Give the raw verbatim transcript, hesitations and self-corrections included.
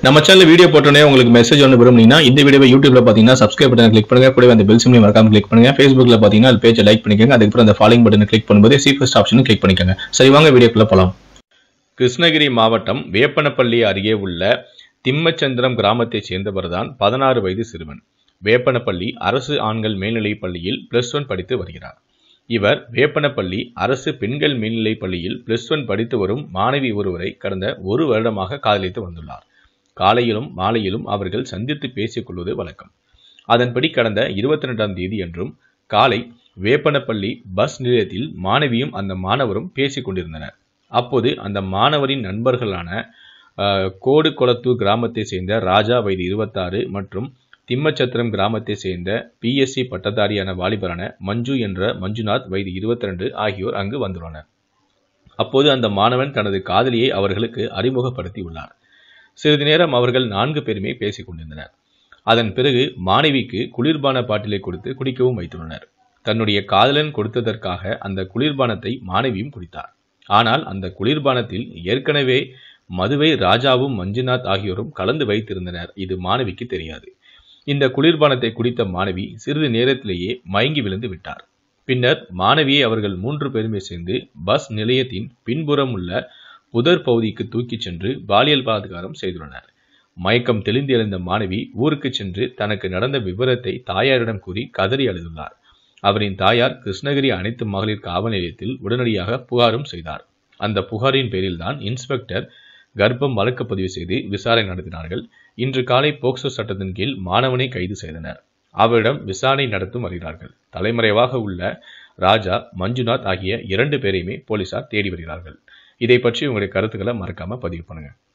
நம்ம channel video போட்டோனே உங்களுக்கு message ஒன்று விரும்புனீங்கன்னா இந்த வீடியோவை யூடியூப்ல பாத்தீங்கன்னா சப்ஸ்கிரைப் பட்டன் கிளிக் பண்ணுங்க, கூடவே அந்த பெல் சிம்லையும் மறக்காம கிளிக் பண்ணுங்க. Facebookல பாத்தீங்கன்னா அது பேஜை லைக் பண்ணிக்கோங்க, அதுக்கப்புறம் அந்த ஃபாலோயிங் பட்டனை கிளிக் பண்ணும்போது சி ஃபர்ஸ்ட் ஆப்ஷனும் கிளிக் பண்ணிக்கோங்க. சரி வாங்க வீடியோக்குள்ள போலாம். கிருஷ்ணகிரி மாவட்டம் வேப்பனப்பள்ளி அருகே உள்ள திம்மச்சந்திரம் கிராமத்தைச் சேர்ந்தவர்தான் பதினாறு வயது சிறுவன். வேப்பனப்பள்ளி அரசு ஆண்கள் மேல்நிலைப் பள்ளியில் பிளஸ் ஒன் படித்து வருகிறார். இவர் வேப்பனப்பள்ளி அரசு பெண்கள் மேல்நிலைப் பள்ளியில் பிளஸ் ஒன் படித்து வரும் மாணவி ஒருவரை கடந்த ஒரு வருடமாக காதலித்து வந்துள்ளார். காலையிலும் மாலையிலும் அவர்கள் சந்தித்து பேசிக் கொள்வது வழக்கம். அதன்படி கடந்த இருபத்தி ரெண்டாம் தேதி அன்றும் காலை வேப்பனப்பள்ளி பஸ் நிலையத்தில் மாணவியும் அந்த மாணவரும் பேசிக் கொண்டிருந்தனர். அப்போது அந்த மாணவரின் நண்பர்களான கோடு கொளத்தூர் கிராமத்தை சேர்ந்த ராஜா வயது இருபத்தாறு மற்றும் திம்மச்சத்திரம் கிராமத்தை சேர்ந்த பிஎஸ்சி பட்டதாரியான வாலிபரான மஞ்சு என்ற மஞ்சுநாத் வயது இருபத்தி ரெண்டு ஆகியோர் அங்கு வந்துள்ளனர். அப்போது அந்த மாணவன் தனது காதலியை அவர்களுக்கு அறிமுகப்படுத்தி உள்ளார். சிறிது நேரம் அவர்கள் நான்கு பேருமே பேசிக் கொண்டிருந்தனர். அதன் பிறகு மாணவிக்கு குளிர்பான பாட்டிலை கொடுத்து குடிக்கவும் வைத்துள்ளனர். தன்னுடைய காதலன் கொடுத்ததற்காக அந்த குளிர்பானத்தை மாணவியும் குடித்தார். ஆனால் அந்த குளிர்பானத்தில் ஏற்கனவே மதுவை ராஜாவும் மஞ்சுநாத் ஆகியோரும் கலந்து வைத்திருந்தனர். இது மாணவிக்கு தெரியாது. இந்த குளிர்பானத்தை குடித்த மாணவி சிறிது நேரத்திலேயே மயங்கி விழுந்து விட்டார். பின்னர் மாணவியை அவர்கள் மூன்று பேருமே சேர்ந்து பஸ் நிலையத்தின் பின்புறம் உள்ள புதர் பகுதிக்கு தூக்கிச் சென்று பாலியல் பலாத்காரம் செய்துள்ளனர். மயக்கம் தெளிந்து எழுந்த மாணவி ஊருக்கு சென்று தனக்கு நடந்த விவரத்தை தாயாரிடம் கூறி கதறி அழுதுள்ளார். அவரின் தாயார் கிருஷ்ணகிரி அனைத்து மகளிர் காவல் நிலையத்தில் உடனடியாக புகாரும் செய்தார். அந்த புகாரின் பேரில்தான் இன்ஸ்பெக்டர் கர்ப்பம் வழக்கு பதிவு செய்து விசாரணை நடத்தினார்கள். இன்று காலை போக்சோ சட்டத்தின் கீழ் மாணவனை கைது செய்தனர். அவரிடம் விசாரணை நடத்தும் வருகிறார்கள். தலைமறைவாக உள்ள ராஜா, மஞ்சுநாத் ஆகிய இரண்டு பேரையுமே போலீசார் தேடி வருகிறார்கள். இதை பற்றி உங்களுடைய கருத்துக்களை மறக்காம பதிவு பண்ணுங்க.